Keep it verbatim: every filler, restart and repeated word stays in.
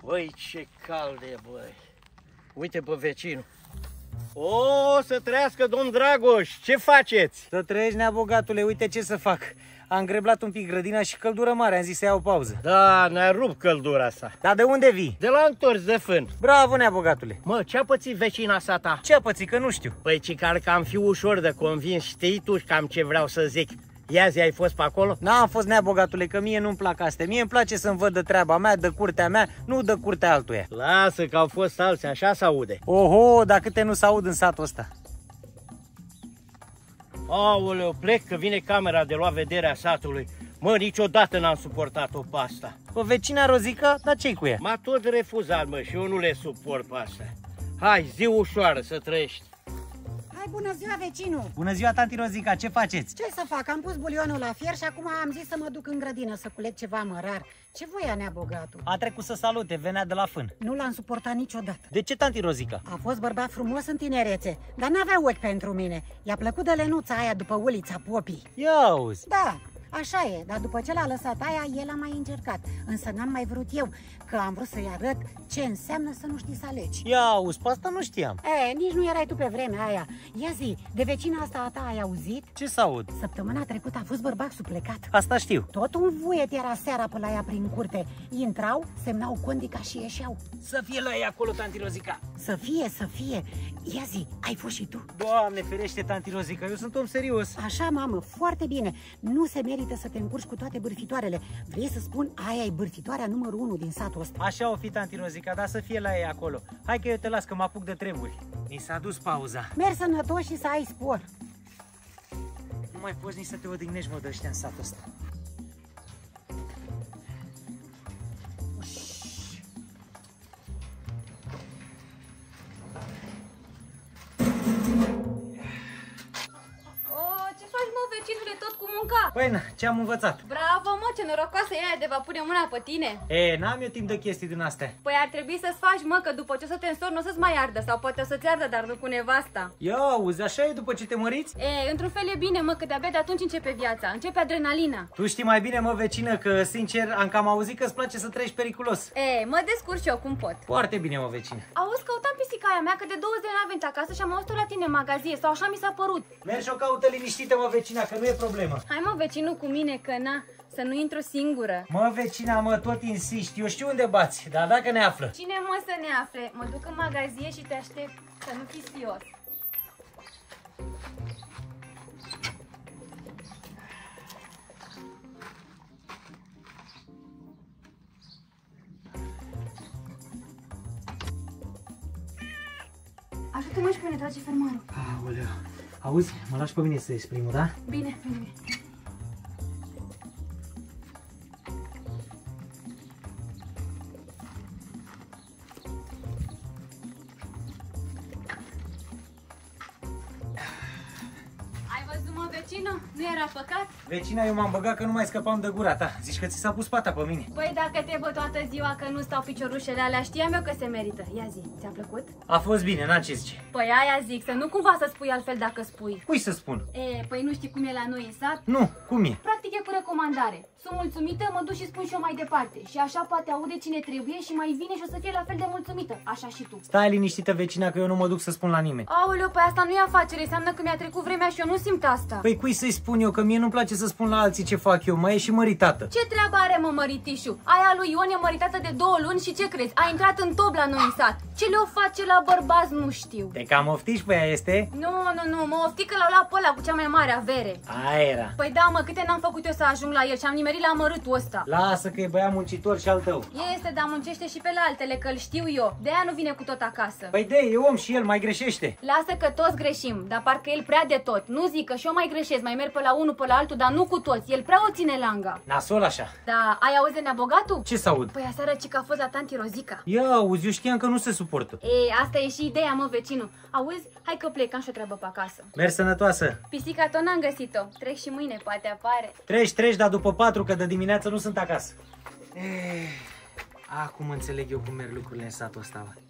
Băi, ce cald e, băi. Uite pe vecinul. O, să trăiască domn Dragoș, ce faceți? Să trăiești, nea bogatule, uite ce să fac. Am greblat un pic grădina și căldură mare, am zis să iau o pauză. Da, ne-a rupt căldura asta. Dar de unde vii? De la întors de fân. Bravo, nea bogatule. Mă, ce-a pățit vecina sa ta? Ce-a pățit, că nu știu. Păi, cicar, că am fi ușor de convins, știi tu cam ce vreau să zic. Ia zi, ai fost pe acolo? N-am fost, nea bogatule, că mie nu-mi plac astea. Mie îmi place să-mi văd de treaba mea, de curtea mea, nu de curtea altuia. Lasă că au fost alții, așa s-aude. Oho, dar câte nu s-aud în satul ăsta. Aoleu, plec că vine camera de luat vederea satului. Mă, niciodată n-am suportat-o pe asta. Pe vecina Rozica, dar ce-i cu ea? M-a tot refuzat, mă, și eu nu le suport pe astea. Hai, zi ușoară să trăiești. Hai, bună ziua, vecinul! Bună ziua, tanti Rozica, ce faceți? Ce să fac? Am pus bulionul la fier și acum am zis să mă duc în grădină să culeg ceva mărar. Ce voia nea bogatul? A trecut să salute, venea de la fân. Nu l-am suportat niciodată. De ce, tanti Rozica? A fost bărbat frumos în tinerețe, dar n-avea ochi pentru mine. I-a plăcut de lenuța aia după ulița Popii. Ia auzi! Da, așa e, dar după ce l-a lăsat aia, el a mai încercat. Însă n-am mai vrut eu, că am vrut să-i arăt ce înseamnă să nu știi să alegi. Ia auzi, pe asta nu știam. E, nici nu erai tu pe vremea aia. Ia zi, de vecina asta a ta ai auzit? Ce s-aud? Săptămâna trecută a fost bărbatul plecat. Asta știu. Tot un vuiet era seara pe la ea prin curte. Intrau, semnau condica și ieșeau. Să fie la ei acolo, tanti Rozica. Să fie, să fie. Ia zi, ai fost și tu? Doamne ferește, tanti Rozica, eu sunt om serios. Așa, mamă, foarte bine. Nu se merită să te încurci cu toate bârfitoarele. Vrei să spun, aia e bârfitoarea numărul unu din satul ăsta. Așa o fi, tanti Rozica, dar să fie la ei acolo. Hai că eu te las, că mă apuc de treburi. Mi s-a dus pauza. Mergi sănătos și să ai spor. Nu mai poți nici să te odihnești, mă, de ăștia în satul ăsta. Vecinule, tot cu munca. Păi, na, ce-am învățat? Bravo, mă, ce norocoasă e aia de va pune mâna pe tine. E, n-am eu timp de chestii din astea. Păi ar trebui să-ți faci, mă, că după ce o să te însori, nu o să-ți mai ardă. Sau poate o să-ți ardă, dar nu cu nevasta. Ia auzi, așa e după ce te măriți? E, într-un fel e bine, mă, că de-abia de atunci începe viața. Începe adrenalina. Tu știi mai bine, mă, vecină, că, sincer, am cam auzit că îți place să trăiești periculos. E, mă descurc și eu cum pot. Foarte bine, mă, vecină. Auzi, căutam pisica aia mea, că de două zile n-a venit acasă și am auzit-o la tine în magazie, sau așa mi s-a părut. Mergi și o caută liniștită, mă, vecina, că nu e problemă. Hai, mă, vecinul cu mine, că na, să nu intru singură. Mă, vecina, mă, tot insisti, eu știu unde bați, dar dacă ne află? Cine, mă, să ne afle? Mă duc în magazie și te aștept, să nu fii spios. Ajută-mă și pe mine, trage fermarul. Aoleu. Auzi, mă lași pe mine să ieși primul, da? Bine, bine, bine. Ai văzut, mă, vecină? Nu era păcat? Vecina, eu m-am băgat că nu mai scăpam de gura ta. Zici că ți s-a pus pata pe mine. Păi dacă te văd toată ziua că nu stau piciorușele alea, știam eu că se merită. Ia zi, ți-a plăcut? A fost bine, n-am ce zice. Păi aia zic, să nu cumva să spui altfel dacă spui. Cui să spun? E, păi nu știi cum e la noi în sat? Nu, cum e? Practic e cu recomandare. Sunt mulțumită, mă duc și spun și eu mai departe. Și așa poate aude cine trebuie și mai vine și o să fie la fel de mulțumită. Așa și tu. Stai liniștită, vecina, că eu nu mă duc să spun la nimeni. Aoleu, păi asta nu e afacere, înseamnă că mi-a trecut vremea și eu nu simt asta. Păi cui să-i spun eu, că mie nu-mi place să spun la alții ce fac eu, mai e și măritată. Ce treabă are, mă, măritișu? Aia lui Ion e măritată de două luni și ce crezi? A intrat în tob la noi în sat. Ce le-o face la bărbați nu știu. Te cam oftiși pe ea, este? Nu, nu, nu, mă ofti că l-au luat pe ăla cu cea mai mare avere. Aia era. Păi da, mă, câte n-am făcut eu să ajung la el și am nimerit la amărâtul ăsta. Lasă că e băiat muncitor și al tău. Este, dar muncește și pe la altele, că-l știu eu. De aia nu vine cu tot acasă. Păi de, e om și el, mai greșește. Lasă că toți greșim, dar parcă el prea de tot. Nu zic că și eu mai greșesc, mai merg pe la unul, pe la altul, dar nu cu toți. El prea o ține langa. Nasol așa. Da, ai auzit de Nea Bogatul? Ce s-aud? Păi aseară ci că a fost la tanti Rozica. Ia auzi, eu știam că nu se suportă. Ei, asta e și ideea, mă, vecinu. Auzi, hai că plec, am și o treabă pe acasă. Mergi sănătoasă. Pisica tot n-am găsit-o. Trec și mâine, poate apare. Treci, treci, dar după patru, că de dimineață nu sunt acasă. Eh, acum înțeleg eu cum merg lucrurile în satul ăsta.